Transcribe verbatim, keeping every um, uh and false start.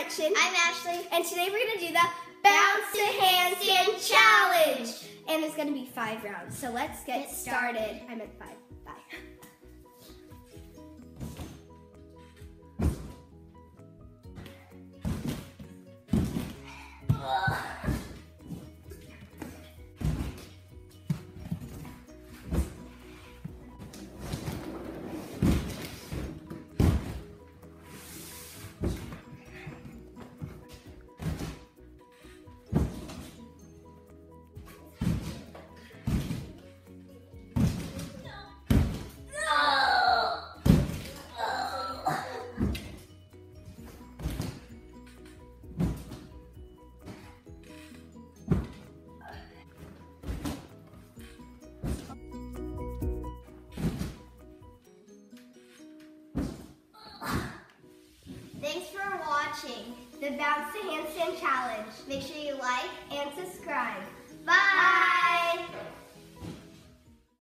Gretchen. I'm Ashley. And today we're going to do the Bounce to Handstand Challenge. And it's going to be five rounds. So let's get, get started. started. I'm at five. Bye. Thanks for watching the Bounce to Handstand Challenge. Make sure you like and subscribe.